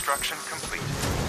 Construction complete.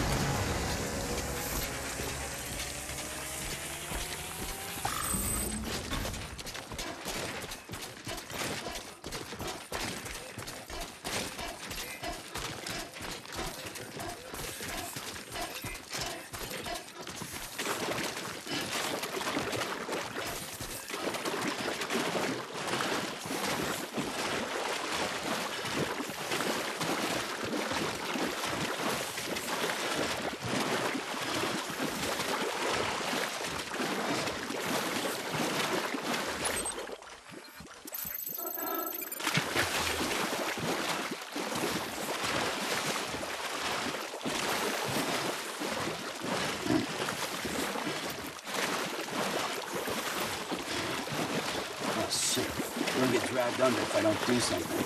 We'll get dragged under if I don't do something.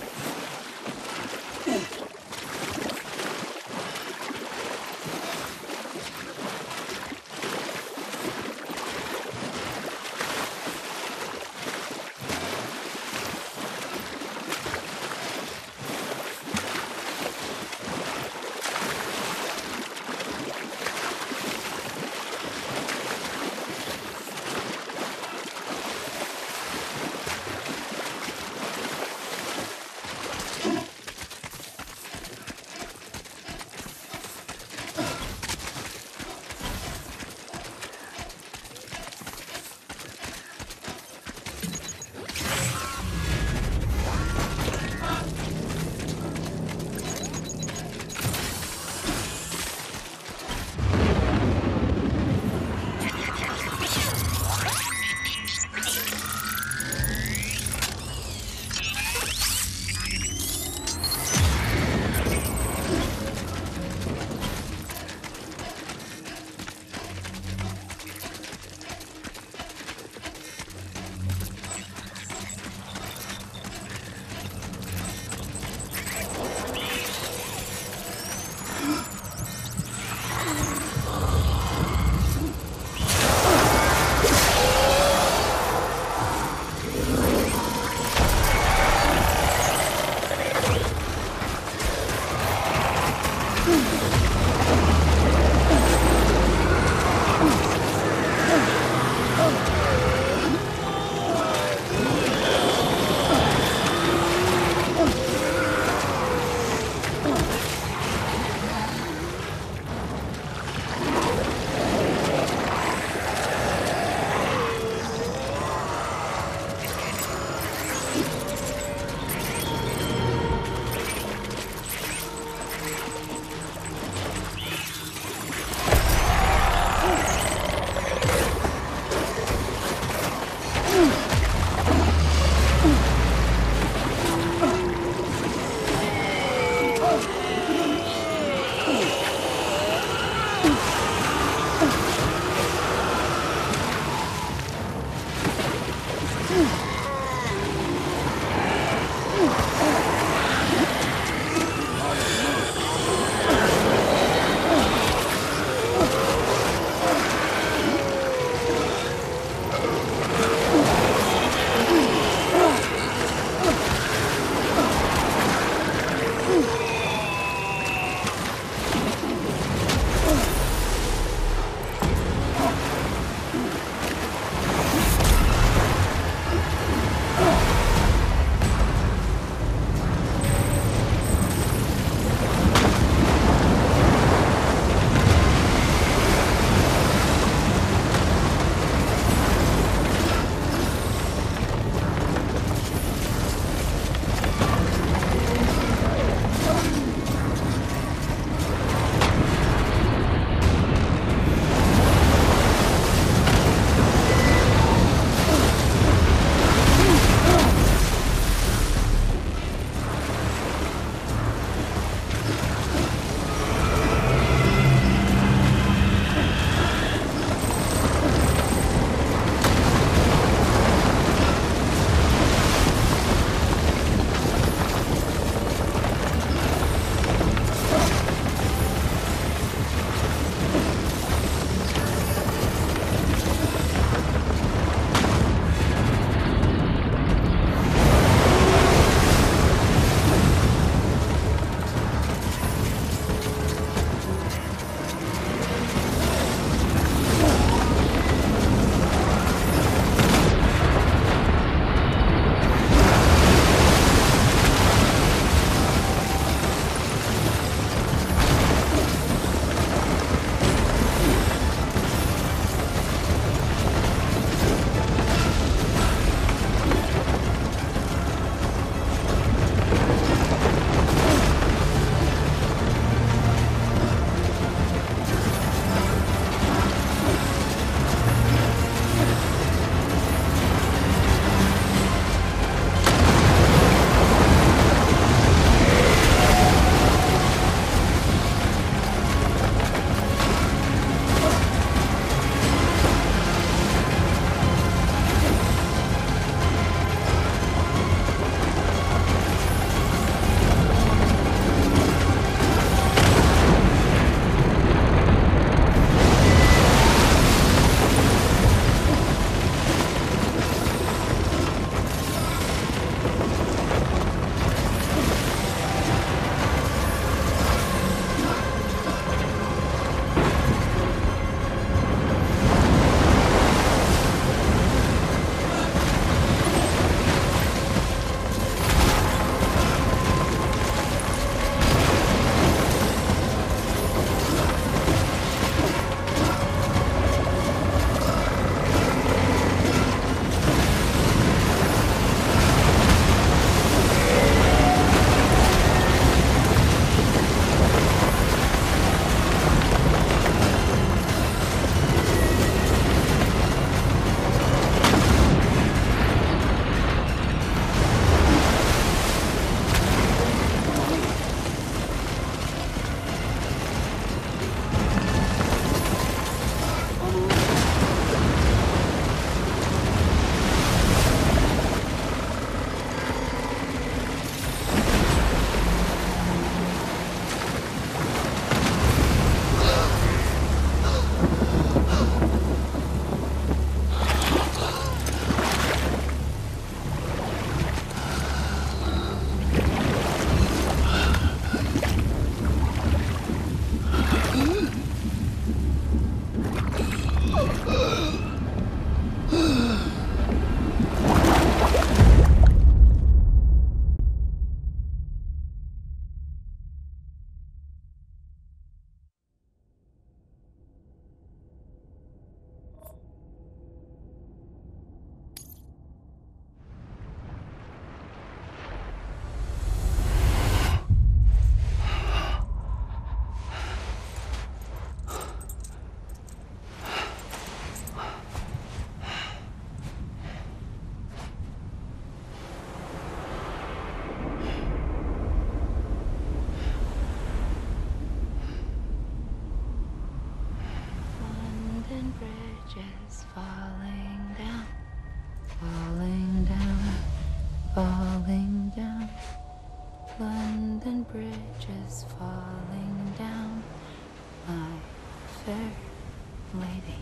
London Bridge is falling down, my fair lady.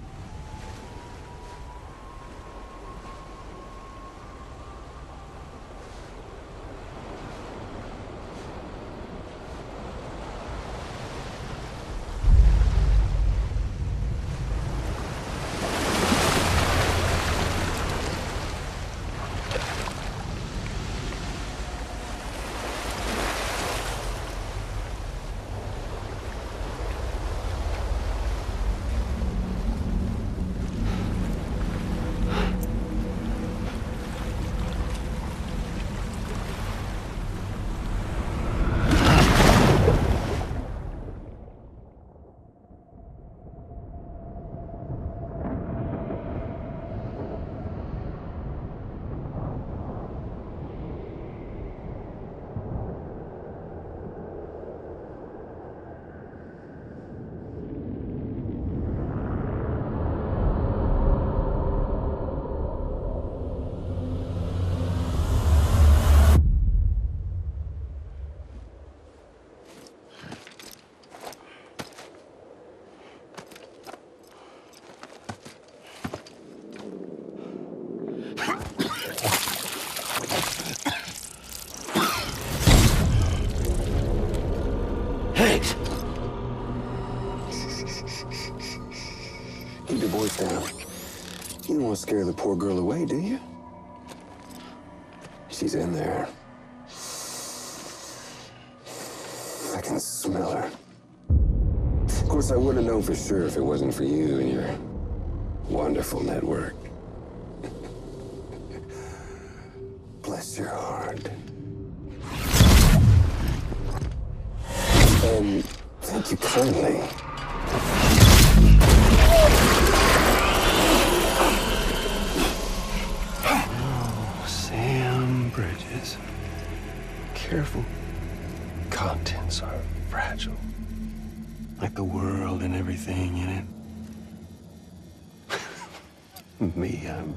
Higgs! Keep your voice down. You don't want to scare the poor girl away, do you? She's in there. I can smell her. Of course, I wouldn't know for sure if it wasn't for you and your wonderful network. Bless your heart. And thank you kindly. Oh, Sam Bridges. Careful. Contents are fragile. Like the world and everything in it. Me, I'm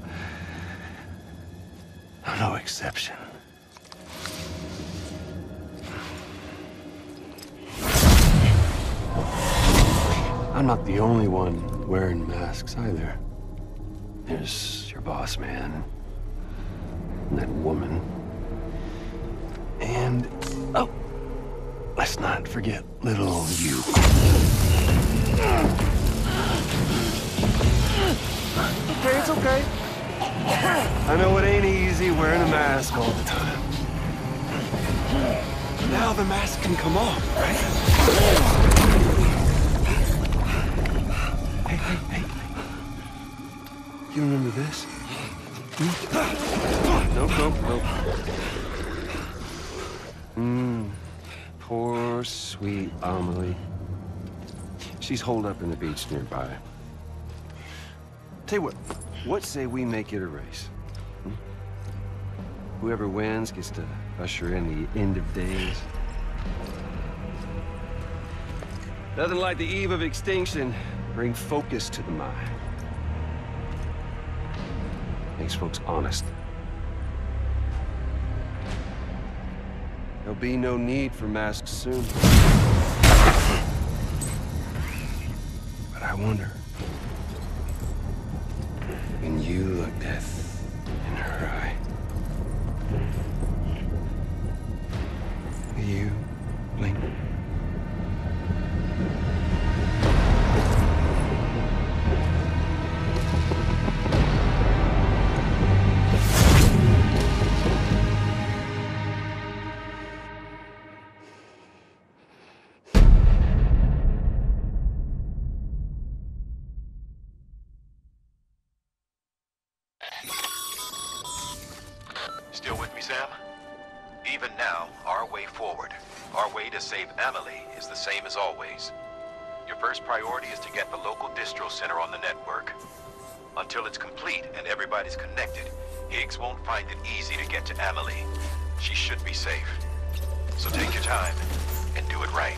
no exception. I'm not the only one wearing masks either. There's your boss man, and that woman, and, oh, let's not forget little you. Okay, it's okay. I know it ain't easy wearing a mask all the time. Now the mask can come off, right? Hey. You remember this? Nope. Poor, sweet Amelie. She's holed up in the beach nearby. Tell you what say we make it a race? Whoever wins gets to usher in the end of days. Nothing like the eve of extinction. Bring focus to the mind. Makes folks honest. There'll be no need for masks soon. But I wonder, when you look death in her eye, will you blink? Still with me, Sam? Even now, our way forward, our way to save Amelie is the same as always. Your first priority is to get the local distro center on the network. Until it's complete and everybody's connected, Higgs won't find it easy to get to Amelie. She should be safe. So take your time and do it right.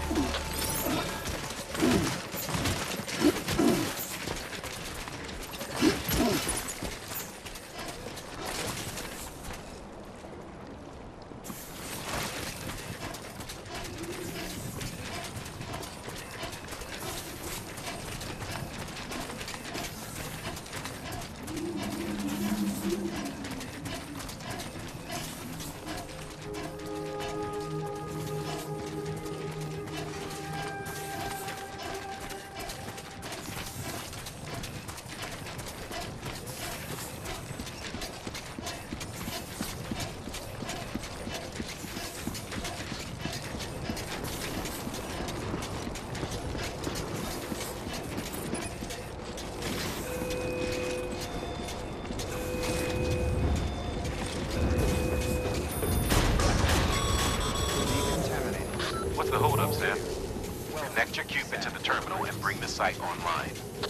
What's the holdup, Sam? Connect your Cupid to the terminal and bring the site online.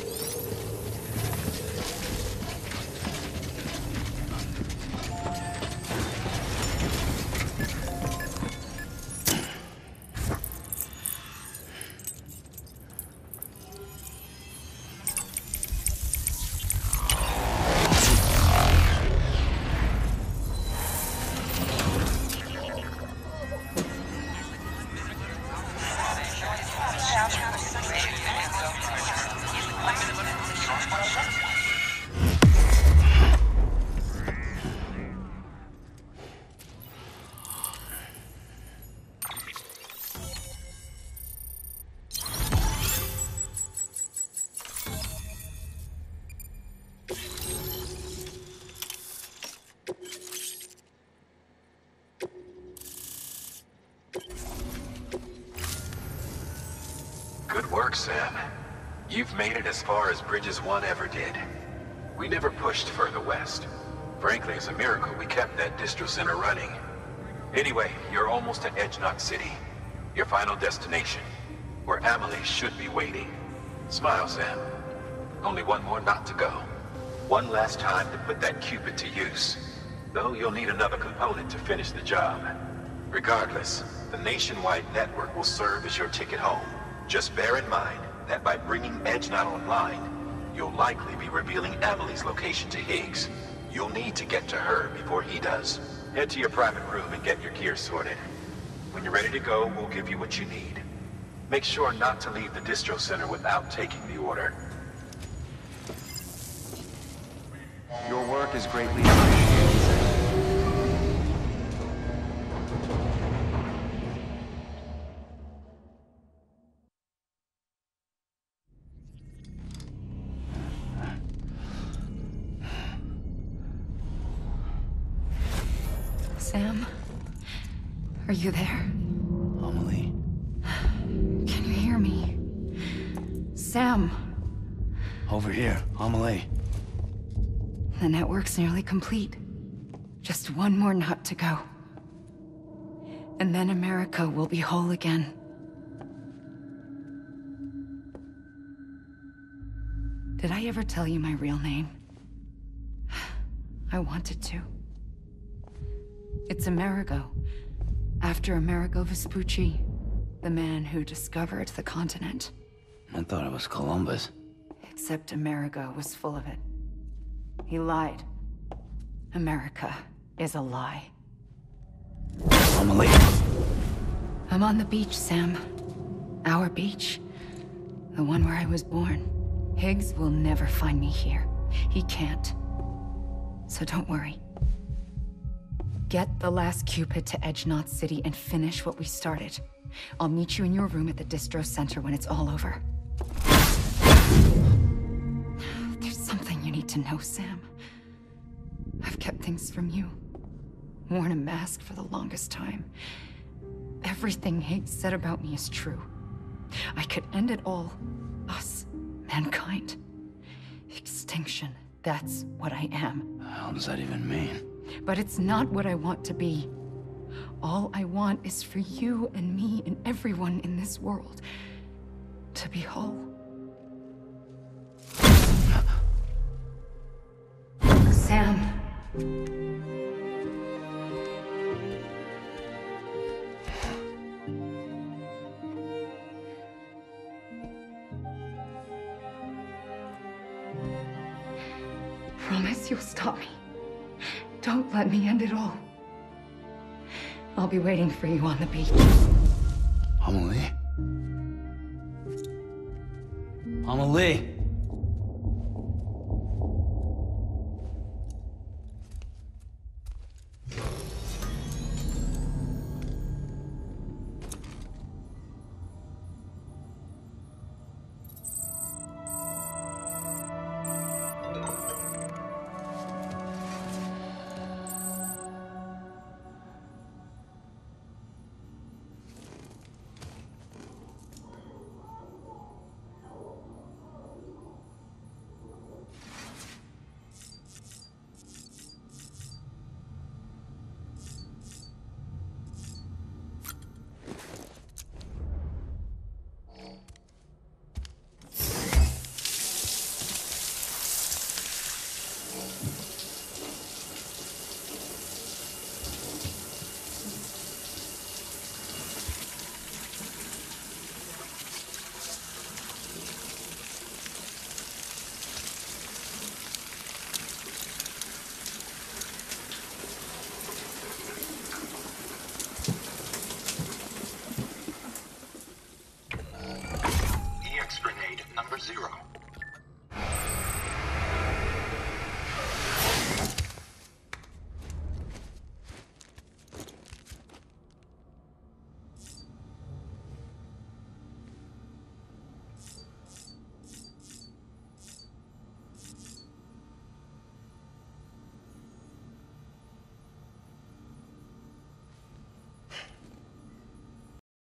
Good work, Sam. You've made it as far as Bridges 1 ever did. We never pushed further west. Frankly, it's a miracle we kept that distro center running. Anyway, you're almost at Edge Knot City, your final destination, where Amelie should be waiting. Smile, Sam. Only one more knot to go. One last time to put that Cupid to use. Though you'll need another component to finish the job. Regardless, the nationwide network will serve as your ticket home. Just bear in mind that by bringing Edge Knot online, you'll likely be revealing Amelie's location to Higgs. You'll need to get to her before he does. Head to your private room and get your gear sorted. When you're ready to go, we'll give you what you need. Make sure not to leave the distro center without taking the order. Your work is greatly appreciated, sir. Sam? Are you there? Amelie. Can you hear me? Sam! Over here, Amelie. The network's nearly complete. Just one more knot to go. And then America will be whole again. Did I ever tell you my real name? I wanted to. It's Amerigo, after Amerigo Vespucci, the man who discovered the continent. I thought it was Columbus. Except Amerigo was full of it. He lied. America is a lie. Amelie. I'm on the beach, Sam. Our beach. The one where I was born. Higgs will never find me here. He can't. So don't worry. Get the last Cupid to Edge Knot City and finish what we started. I'll meet you in your room at the distro center when it's all over. There's something you need to know, Sam. I've kept things from you. Worn a mask for the longest time. Everything Higgs said about me is true. I could end it all. Us. Mankind. Extinction. That's what I am. What the hell does that even mean? But it's not what I want to be. All I want is for you and me and everyone in this world to be whole. Sam. Promise you'll stop me. Don't let me end it all. I'll be waiting for you on the beach. Amelie? Amelie?